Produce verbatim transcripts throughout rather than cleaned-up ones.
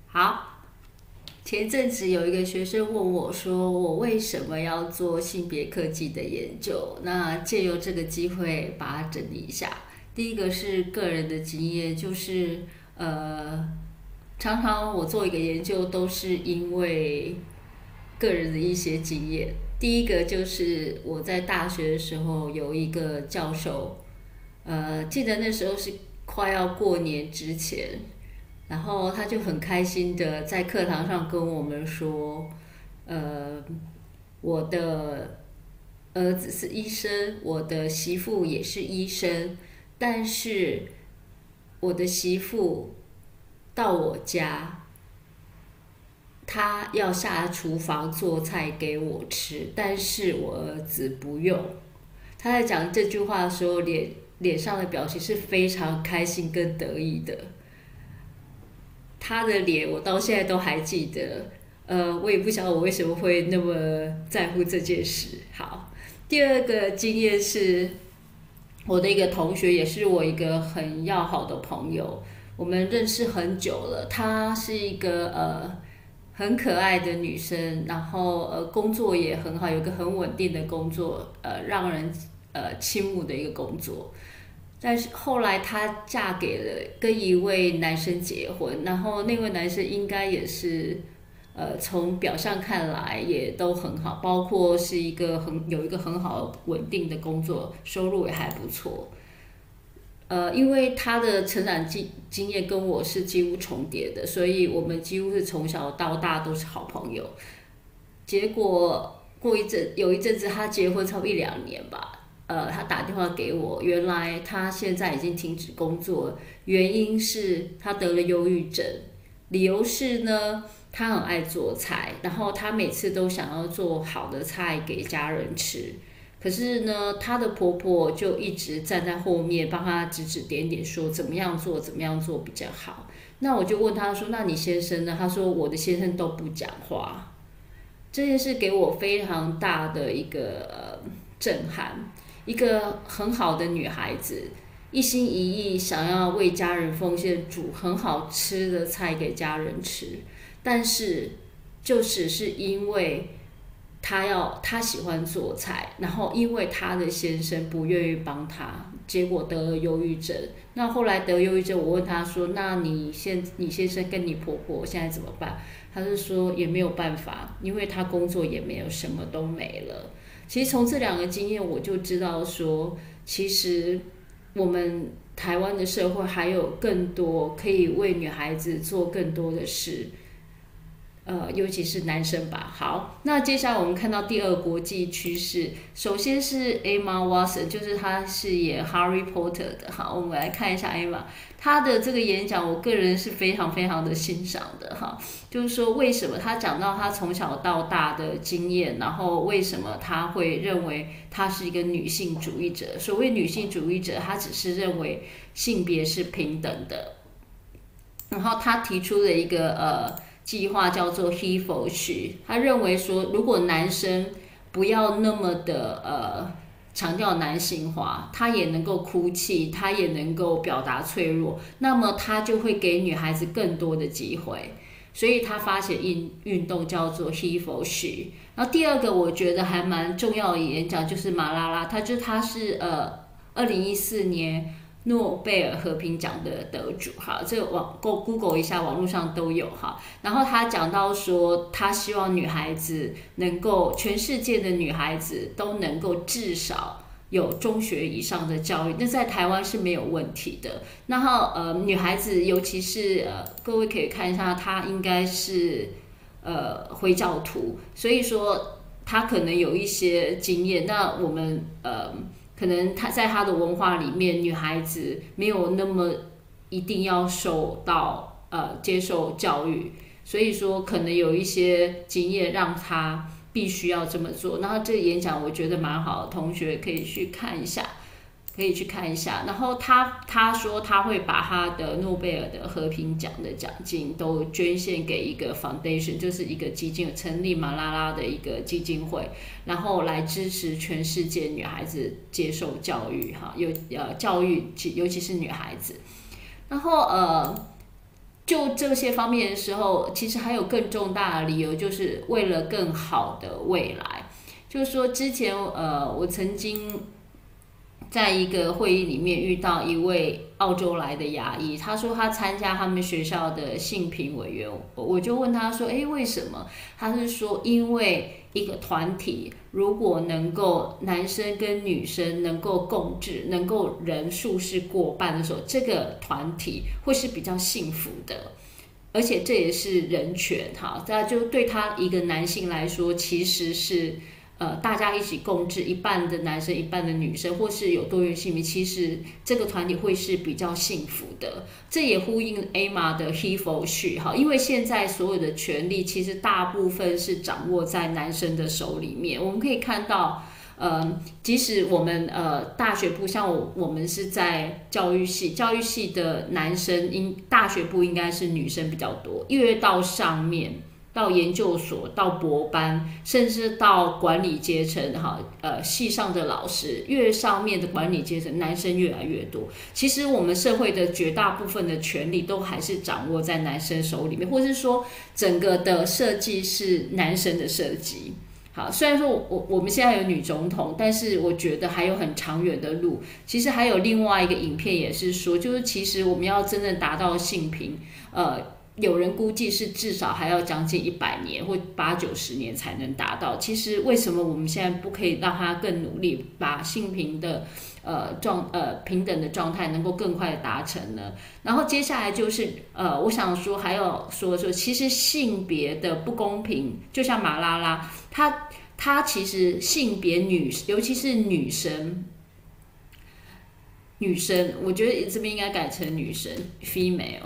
好，前阵子有一个学生问我说，我为什么要做性别科技的研究？那借由这个机会把它整理一下。第一个是个人的经验，就是呃，常常我做一个研究都是因为个人的一些经验。第一个就是我在大学的时候有一个教授，呃，记得那时候是快要过年之前，然后他就很开心的在课堂上跟我们说，呃，我的儿子是医生，我的媳妇也是医生，但是我的媳妇到我家，她要下厨房做菜给我吃，但是我儿子不用。他在讲这句话的时候，脸脸上的表情是非常开心跟得意的。他的脸我到现在都还记得，呃，我也不晓得我为什么会那么在乎这件事。好，第二个经验是我的一个同学，也是我一个很要好的朋友，我们认识很久了。她是一个呃很可爱的女生，然后呃工作也很好，有一个很稳定的工作，呃让人呃倾慕的一个工作。但是后来她嫁给了跟一位男生结婚，然后那位男生应该也是，呃，从表象看来也都很好，包括是一个很有一个很好稳定的工作，收入也还不错。呃，因为他的成长经经验跟我是几乎重叠的，所以我们几乎是从小到大都是好朋友。结果过一阵有一阵子他结婚差不多一两年吧，呃，他打电话给我，原来他现在已经停止工作，原因是他得了忧郁症，理由是呢，他很爱做菜，然后他每次都想要做好的菜给家人吃，可是呢，她的婆婆就一直站在后面帮她指指点点，说怎么样做怎么样做比较好。那我就问她说：“那你先生呢？”她说：“我的先生都不讲话。”这件事给我非常大的一个呃震撼。一个很好的女孩子，一心一意想要为家人奉献，煮很好吃的菜给家人吃，但是就只是因为她要她喜欢做菜，然后因为她的先生不愿意帮她，结果得了忧郁症。那后来得忧郁症，我问她说：“那你现你先生跟你婆婆现在怎么办？”她是说也没有办法，因为她工作也没有，什么都没了。其实从这两个经验，我就知道说，其实我们台湾的社会还有更多可以为女孩子做更多的事，呃，尤其是男生吧。好，那接下来我们看到第二国际趋势，首先是 Emma Watson，就是她是演 Harry Potter 的。好，我们来看一下 Emma，她的这个演讲，我个人是非常非常的欣赏的哈。就是说，为什么她讲到她从小到大的经验，然后为什么她会认为她是一个女性主义者？所谓女性主义者，她只是认为性别是平等的。然后她提出了一个呃。计划叫做 He for She， 他认为说，如果男生不要那么的呃强调男性化，他也能够哭泣，他也能够表达脆弱，那么他就会给女孩子更多的机会。所以他发起运运动叫做 He for She。然后第二个我觉得还蛮重要的演讲就是马拉拉，他就他是呃二零一四年。诺贝尔和平奖的得主，哈，这个网 Google 一下，网络上都有哈。然后他讲到说，他希望女孩子能够，全世界的女孩子都能够至少有中学以上的教育，那在台湾是没有问题的。然后呃，女孩子尤其是呃，各位可以看一下，她应该是呃回教徒，所以说她可能有一些经验。那我们呃。可能他在他的文化里面，女孩子没有那么一定要受到呃接受教育，所以说可能有一些经验让他必须要这么做。然后这个演讲我觉得蛮好的，同学可以去看一下，可以去看一下。然后他他说他会把他的诺贝尔的和平奖的奖金都捐献给一个 foundation， 就是一个基金，成立马拉拉的一个基金会，然后来支持全世界女孩子接受教育哈，有呃教育，尤其是女孩子。然后呃。 就这些方面的时候，其实还有更重大的理由，就是为了更好的未来。就是说，之前呃，我曾经在一个会议里面遇到一位澳洲来的牙医，他说他参加他们学校的性评委员，我就问他说：“哎，为什么？”他是说，因为一个团体如果能够男生跟女生能够共治，能够人数是过半的时候，这个团体会是比较幸福的。而且这也是人权哈，那就对他一个男性来说，其实是。呃，大家一起共治，一半的男生，一半的女生，或是有多元性别，其实这个团体会是比较幸福的。这也呼应 Emma 的 He for She 哈，因为现在所有的权利其实大部分是掌握在男生的手里面。我们可以看到，呃，即使我们呃大学部，像我我们是在教育系，教育系的男生应大学部应该是女生比较多，越到上面。到研究所，到博班，甚至到管理阶层，哈，呃，系上的老师，越上面的管理阶层，男生越来越多。其实我们社会的绝大部分的权利都还是掌握在男生手里面，或是说整个的设计是男生的设计。好，虽然说我我们现在有女总统，但是我觉得还有很长远的路。其实还有另外一个影片也是说，就是其实我们要真正达到性平，呃。有人估计是至少还要将近一百年或八九十年才能达到。其实为什么我们现在不可以让他更努力，把性平的呃状呃平等的状态能够更快的达成呢？然后接下来就是呃，我想说还要说说，其实性别的不公平，就像马拉拉，她她其实性别女，尤其是女生。女生，我觉得这边应该改成女生 female。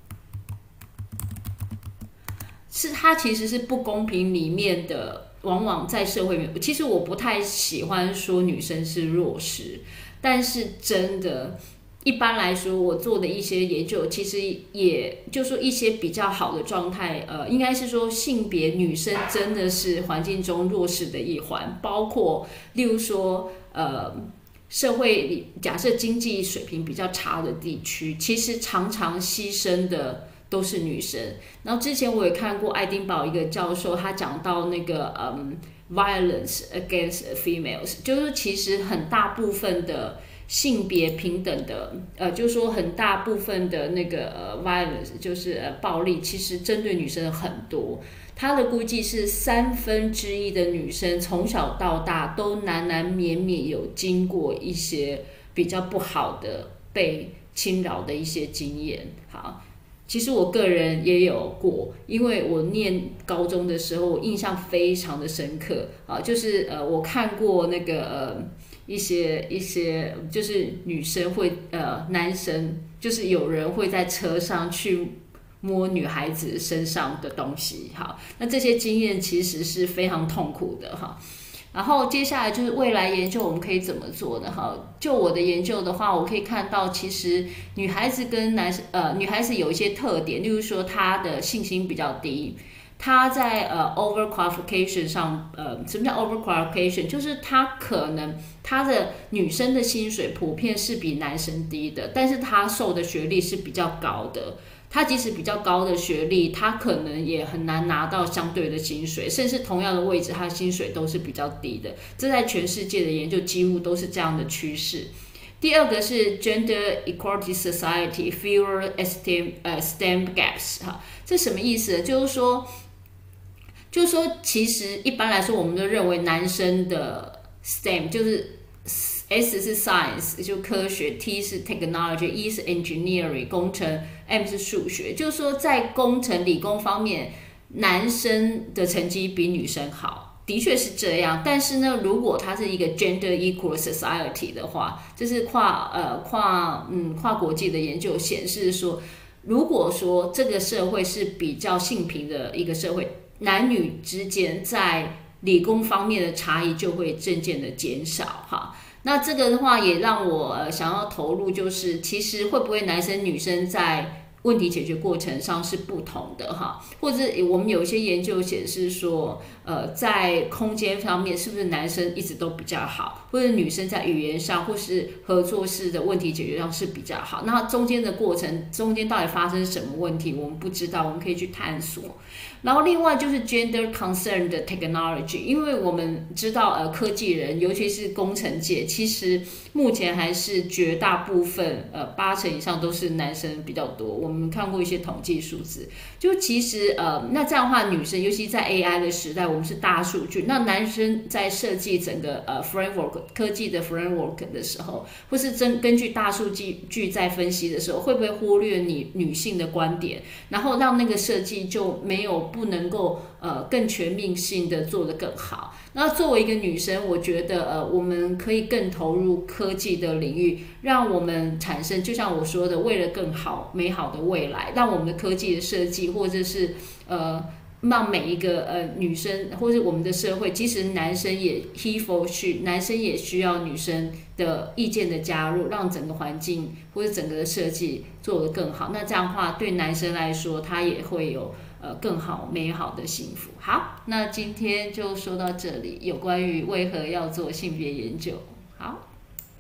是它其实是不公平里面的，往往在社会里面，其实我不太喜欢说女生是弱势，但是真的，一般来说，我做的一些研究，其实也就说一些比较好的状态，呃，应该是说性别女生真的是环境中弱势的一环，包括例如说，呃。社会里假设经济水平比较差的地区，其实常常牺牲的都是女生。然后之前我也看过爱丁堡一个教授，他讲到那个嗯 violence against females， 就是其实很大部分的性别平等的，呃，就是说很大部分的那个呃 violence 就是呃暴力，其实针对女生很多。他的估计是三分之一的女生从小到大都难难免免有经过一些比较不好的被侵扰的一些经验。好，其实我个人也有过，因为我念高中的时候，我印象非常的深刻啊，就是呃，我看过那个呃一些一些，就是女生会呃男生就是有人会在车上去。摸女孩子身上的东西，好，那这些经验其实是非常痛苦的哈。然后接下来就是未来研究我们可以怎么做的哈？就我的研究的话，我可以看到其实女孩子跟男生呃女孩子有一些特点，例如说她的信心比较低，她在呃 over qualification 上呃什么叫 over qualification？ 就是她可能她的女生的薪水普遍是比男生低的，但是她受的学历是比较高的。他即使比较高的学历，他可能也很难拿到相对的薪水，甚至同样的位置，他的薪水都是比较低的。这在全世界的研究几乎都是这样的趋势。第二个是 Gender Equality Society Fewer STEM 呃 STEM Gaps 哈，这什么意思？就是说，就是说，其实一般来说，我们都认为男生的 STEM 就是。S 是 Science 就科学 ，T 是 Technology，E 是 Engineering 工程 ，M 是数学。就是说，在工程理工方面，男生的成绩比女生好，的确是这样。但是呢，如果它是一个 Gender Equal Society 的话，这是跨呃跨嗯跨国际的研究显示说，如果说这个社会是比较性平的一个社会，男女之间在理工方面的差异就会渐渐的减少哈。那这个的话也让我想要投入，就是其实会不会男生女生在问题解决过程上是不同的哈，或者我们有一些研究显示说，呃，在空间方面是不是男生一直都比较好， 或者女生在语言上或是合作式的问题解决上是比较好。那中间的过程，中间到底发生什么问题，我们不知道，我们可以去探索。然后另外就是 gender concern 的 technology， 因为我们知道呃科技人，尤其是工程界，其实目前还是绝大部分呃八成以上都是男生比较多。我们看过一些统计数字，就其实呃那这样的话，女生尤其在 A I 的时代，我们是大数据，那男生在设计整个呃 framework 科技的 framework 的时候，或是真根据大数据在分析的时候，会不会忽略你女性的观点，然后让那个设计就没有不能够呃更全面性的做得更好。那作为一个女生，我觉得呃我们可以更投入科技的领域，让我们产生就像我说的，为了更好美好的未来，让我们的科技的设计或者是呃让每一个呃女生或者我们的社会，其实男生也 he for she， 男生也需要女生的意见的加入，让整个环境或者整个的设计做得更好。那这样的话，对男生来说，他也会有呃更好美好的幸福。好，那今天就说到这里，有关于为何要做性别研究。好。